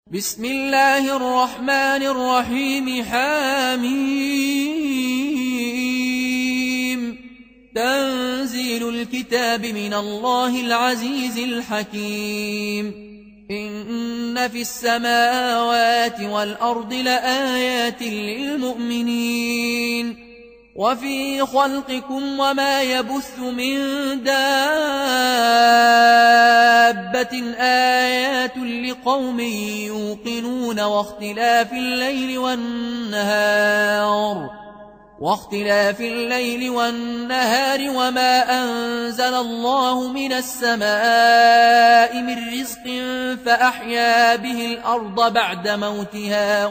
بسم الله الرحمن الرحيم حميم تنزيل الكتاب من الله العزيز الحكيم إن في السماوات والأرض لآيات للمؤمنين وفي خلقكم وما يبث من دابة آيات لقوم يوقنون واختلاف الليل والنهار وما أنزل الله من السماء من رزق فأحيا به الأرض بعد موتها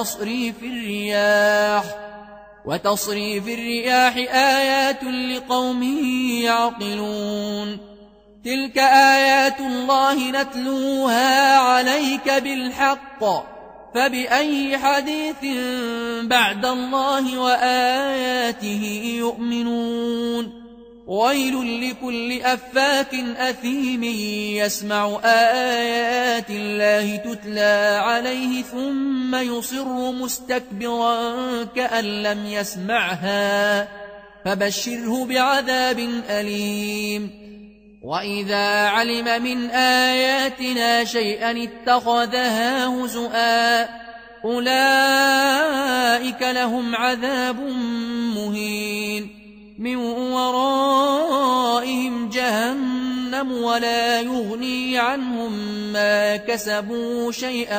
وتصريف الرياح آيات لقوم يعقلون تلك آيات الله نتلوها عليك بالحق فبأي حديث بعد الله وآياته يؤمنون ويل لكل أفاك أثيم يسمع آيات الله تتلى عليه ثم يصر مستكبرا كأن لم يسمعها فبشره بعذاب أليم وإذا علم من آياتنا شيئا اتخذها هزؤا أولئك لهم عذاب مهين من ورائهم جهنم ولا يغني عنهم ما كسبوا شيئا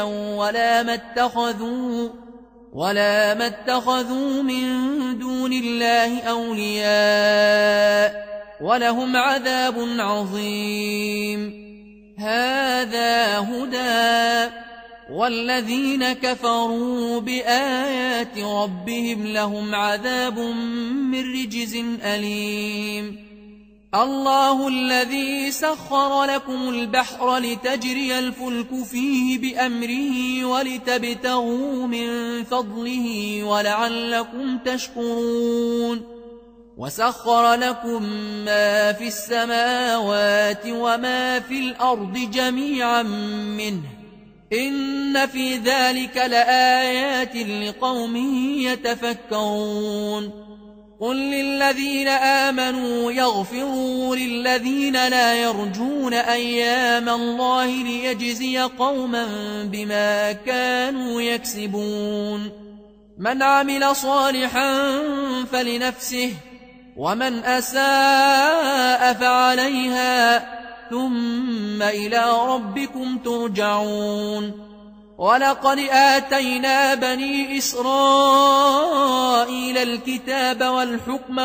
ولا ما اتخذوا من دون الله أولياء ولهم عذاب عظيم هذا هدى والذين كفروا بآيات ربهم لهم عذاب من رجز أليم الله الذي سخر لكم البحر لتجري الفلك فيه بأمره ولتبتغوا من فضله ولعلكم تشكرون وسخر لكم ما في السماوات وما في الأرض جميعا منه إن في ذلك لآيات لقوم يتفكرون قل للذين آمنوا يغفروا للذين لا يرجون أيام الله ليجزي قوما بما كانوا يكسبون من عمل صالحا فلنفسه ومن أساء فعليها ثم إلى ربكم ترجعون ولقد آتينا بني إسرائيل الكتاب والحكم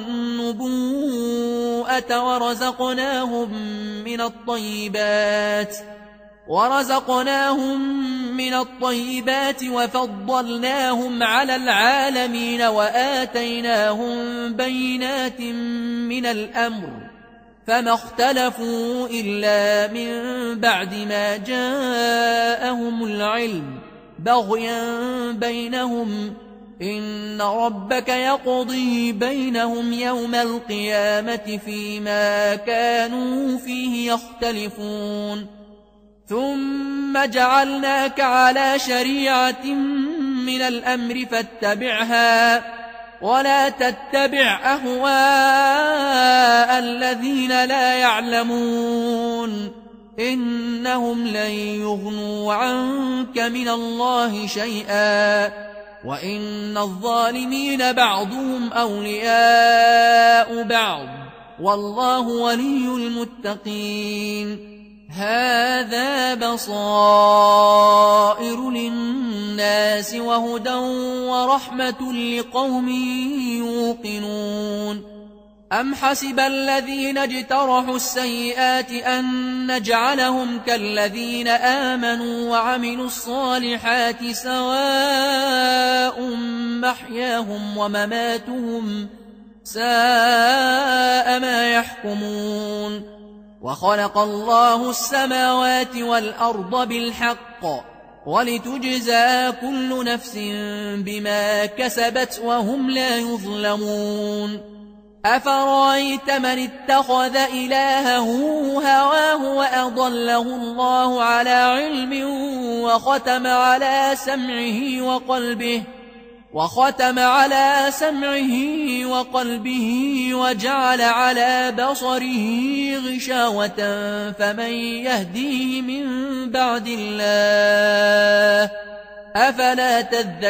والنبوءة ورزقناهم من الطيبات وفضلناهم على العالمين وآتيناهم بينات من الأمر فما اختلفوا إلا من بعد ما جاءهم العلم بغيا بينهم إن ربك يقضي بينهم يوم القيامة فيما كانوا فيه يختلفون ثم جعلناك على شريعة من الأمر فاتبعها ولا تتبع أهواء الذين لا يعلمون إنهم لن يغنوا عنك من الله شيئا وإن الظالمين بعضهم أولياء بعض والله ولي المتقين هذا بصائر للناس وهدى ورحمة لقوم يوقنون أم حسب الذين اجترحوا السيئات أن نجعلهم كالذين آمنوا وعملوا الصالحات سواء محياهم ومماتهم ساء ما يحكمون وخلق الله السماوات والأرض بالحق ولتجزى كل نفس بما كسبت وهم لا يظلمون أفرأيت من اتخذ إلهه هواه وأضله الله على علم وختم على سمعه وقلبه وجعل على بصره غشاوة فمن يهديه من بعد الله أفلا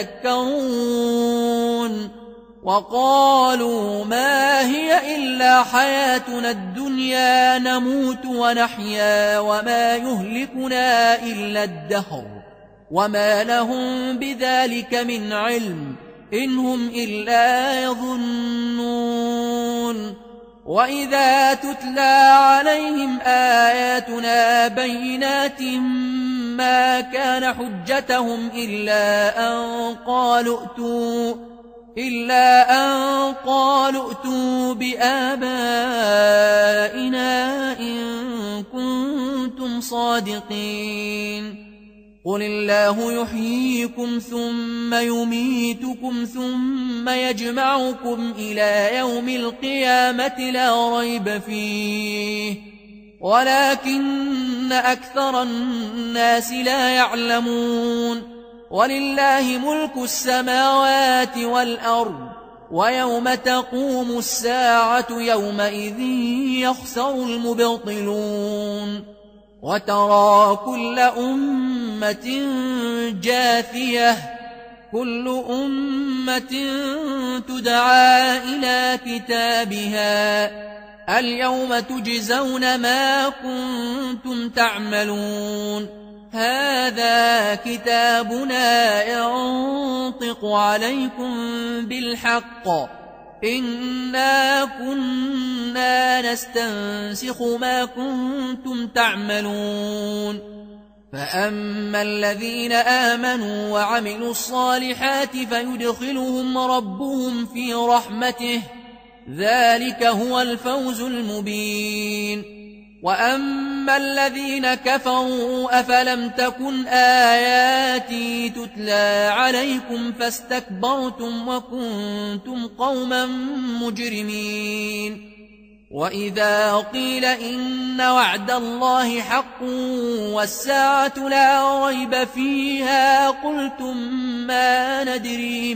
تذكرون وقالوا ما هي إلا حياتنا الدنيا نموت ونحيا وما يهلكنا إلا الدهر وما لهم بذلك من علم إن هم إلا يظنون وإذا تتلى عليهم آياتنا بينات ما كان حجتهم إلا أن قالوا ائتوا بآبائنا إن كنتم صادقين قل الله يحييكم ثم يميتكم ثم يجمعكم إلى يوم القيامة لا ريب فيه ولكن أكثر الناس لا يعلمون ولله ملك السماوات والأرض ويوم تقوم الساعة يومئذ يخسر المبطلون وترى كل أمة جاثية كل أمة تدعى إلى كتابها اليوم تجزون ما كنتم تعملون هذا كتابنا ينطق عليكم بالحق إنا كنا نستنسخ ما كنتم تعملون فأما الذين آمنوا وعملوا الصالحات فيدخلهم ربهم في رحمته ذلك هو الفوز المبين وأما الذين كفروا أفلم تكن آياتي تتلى عليكم فاستكبرتم وكنتم قوما مجرمين وإذا قيل إن وعد الله حق والساعة لا ريب فيها قلتم ما ندري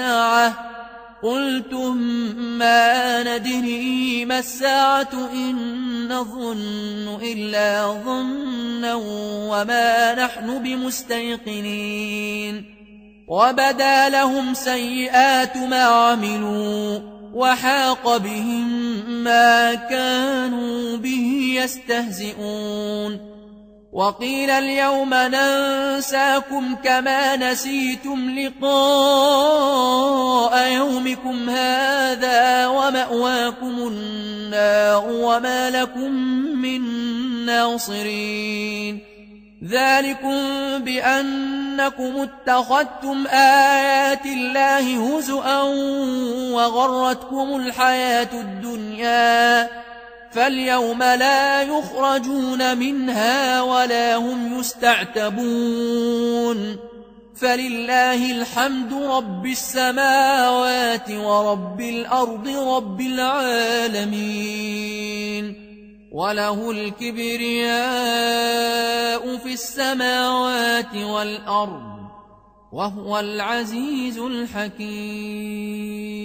ما الساعة إن نظن إلا ظنا وما نحن بمستيقنين وبدا لهم سيئات ما عملوا وحاق بهم ما كانوا به يستهزئون وقيل اليوم ننساكم كما نسيتم لقاء يومكم هذا ومأواكم النار وما لكم من ناصرين ذلكم بأنكم اتخذتم آيات الله هزؤا وغرتكم الحياة الدنيا فاليوم لا يخرجون منها ولا هم يستعتبون فلله الحمد رب السماوات ورب الأرض رب العالمين وله الكبرياء في السماوات والأرض وهو العزيز الحكيم